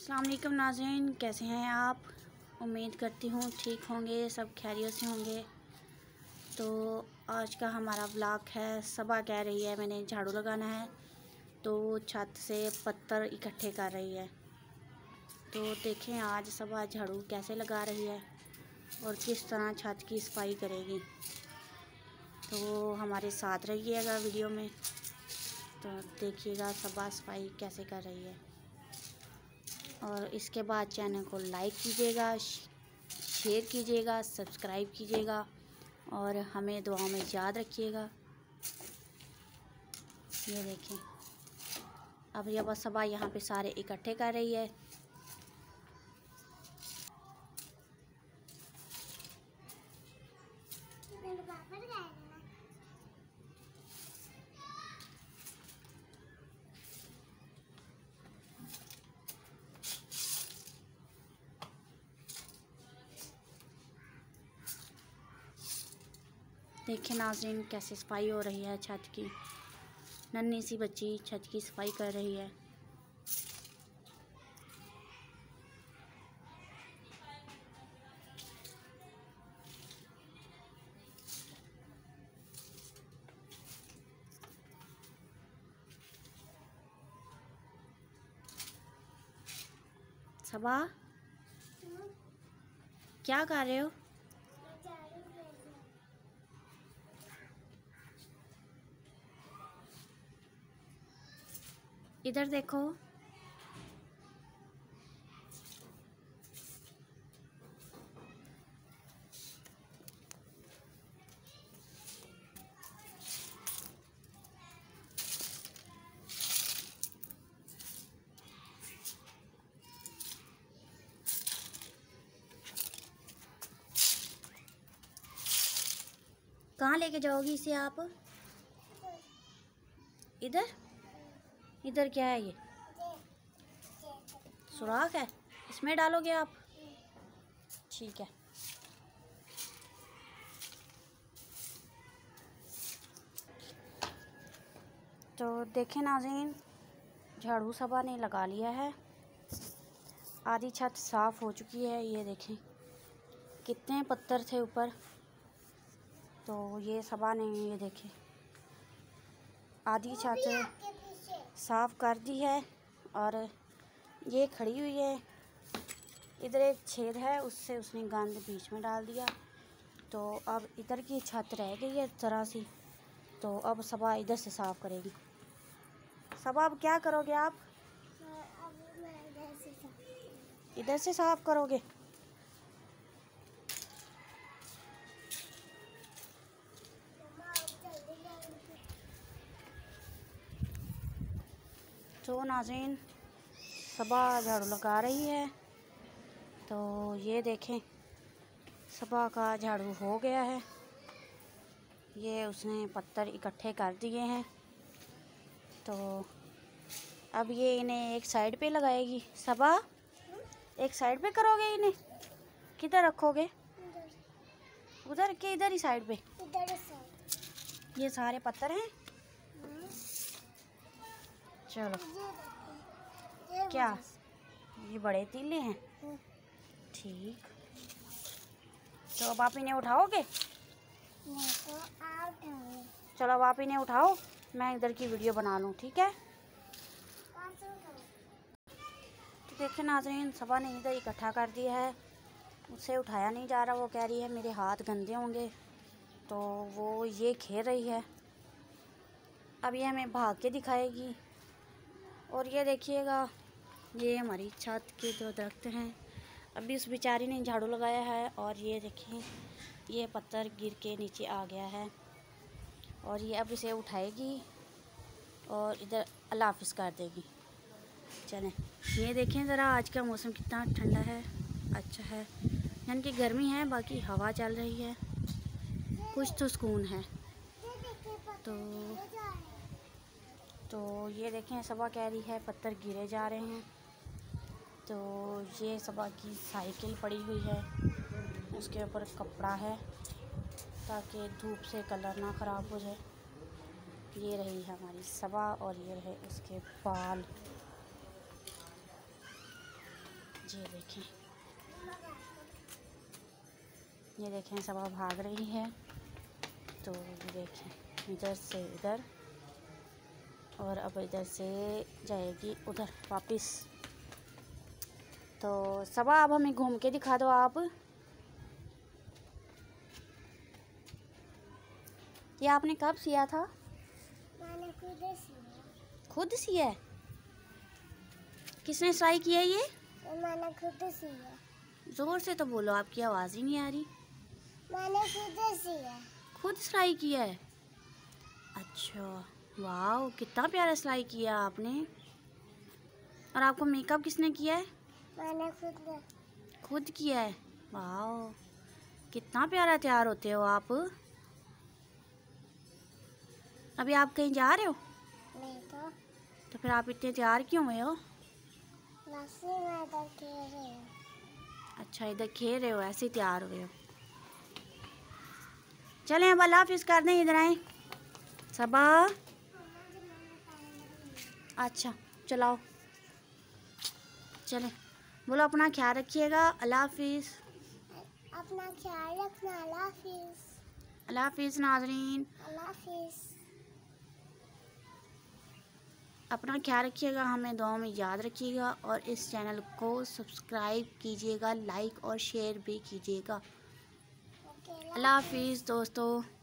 अस्सलाम वालेकुम नाज़रीन, कैसे हैं आप। उम्मीद करती हूँ ठीक होंगे, सब खैरियत से होंगे। तो आज का हमारा व्लॉग है। सबा कह रही है मैंने झाड़ू लगाना है, तो छत से पत्थर इकट्ठे कर रही है। तो देखें आज सबा झाड़ू कैसे लगा रही है और किस तरह छत की सफाई करेगी। तो हमारे साथ रहिएगा वीडियो में, तो देखिएगा सबा सफाई कैसे कर रही है। और इसके बाद चैनल को लाइक कीजिएगा, शेयर कीजिएगा, सब्सक्राइब कीजिएगा और हमें दुआओं में याद रखिएगा। ये देखें, अब ये बस सबा यहाँ पे सारे इकट्ठे कर रही है। देखिए नाज़रीन कैसे सफाई हो रही है छत की। नन्ही सी बच्ची छत की सफाई कर रही है। सबा क्या कर रहे हो? इधर देखो। कहाँ लेके जाओगी इसे आप? इधर इधर क्या है? ये सुराख है, इसमें डालोगे आप? ठीक है। तो देखें नाज़रीन, झाड़ू सबा ने लगा लिया है। आधी छत साफ़ हो चुकी है। ये देखें कितने पत्थर थे ऊपर, तो ये सबा ने ये देखें आधी छत साफ़ कर दी है। और ये खड़ी हुई है, इधर एक छेद है, उससे उसने गंद बीच में डाल दिया। तो अब इधर की छत रह गई है ज़रा सी, तो अब सबा इधर से साफ़ करेगी। सबा अब क्या करोगे आप? इधर से साफ़ करोगे? तो नाज़रीन सबा झाड़ू लगा रही है। तो ये देखें सबा का झाड़ू हो गया है। ये उसने पत्थर इकट्ठे कर दिए हैं। तो अब ये इन्हें एक साइड पे लगाएगी। सबा एक साइड पे करोगे इन्हें? किधर रखोगे? उधर के इधर ही साइड पे? ये सारे पत्थर हैं। चलो क्या ये बड़े तीले हैं? ठीक, तो अब आप इन्हें उठाओगे? चलो अब आप इन्हें उठाओ, मैं इधर की वीडियो बना लूँ, ठीक है। तो देखिए नाज़रीन सबा ने इधर इकट्ठा कर दिया है, उससे उठाया नहीं जा रहा। वो कह रही है मेरे हाथ गंदे होंगे, तो वो ये खेल रही है। अब ये हमें भाग के दिखाएगी। और ये देखिएगा ये हमारी छत के जो दरख्त हैं, अभी उस बेचारी ने झाड़ू लगाया है। और ये देखिए ये पत्थर गिर के नीचे आ गया है, और ये अब इसे उठाएगी और इधर अल्लाह हाफ़िज़ कर देगी। चलें, ये देखें ज़रा आज का मौसम कितना ठंडा है, अच्छा है। यानी कि गर्मी है, बाकी हवा चल रही है, कुछ तो सुकून है। तो ये देखें सबा कह रही है पत्थर गिरे जा रहे हैं। तो ये सबा की साइकिल पड़ी हुई है, उसके ऊपर कपड़ा है ताकि धूप से कलर ना ख़राब हो जाए। ये रही है हमारी सबा और ये रहे उसके बाल। ये देखें सबा भाग रही है। तो ये देखें इधर से इधर और अब इधर से जाएगी उधर वापस। तो सबा अब हमें घूम के दिखा दो आप। ये आपने कब सिया था? मैंने खुद सिया है? किसने सिलाई किया ये? मैंने खुद सिया। जोर से तो बोलो, आपकी आवाज़ ही नहीं आ रही। मैंने खुद सिया। खुद सिलाई किया है? अच्छा, वाह, कितना प्यारा सिलाई किया आपने। और आपको मेकअप किसने किया है? मैंने खुद किया है। वाह, कितना प्यारा तैयार होते हो आप। अभी आप कहीं जा रहे हो? नहीं तो फिर आप इतने तैयार क्यों हुए हो? मैं इधर खेल रही हूँ। अच्छा, इधर खेल रहे हो, ऐसे ही तैयार हुए हो। चलें अब अल्लाह हाफिज़ कर दें, इधर आए सबा। अच्छा चलाओ, चलें, बोलो अपना ख्याल रखिएगा। अल्लाह हाफिज़। अपना ख्याल रखना। अल्लाह हाफिज़। अल्लाह हाफिज़ नाज़रीन। अल्लाह हाफिज़। अपना ख्याल रखिएगा, हमें दुआ में याद रखिएगा और इस चैनल को सब्सक्राइब कीजिएगा, लाइक और शेयर भी कीजिएगा। अल्लाह हाफिज़ दोस्तों।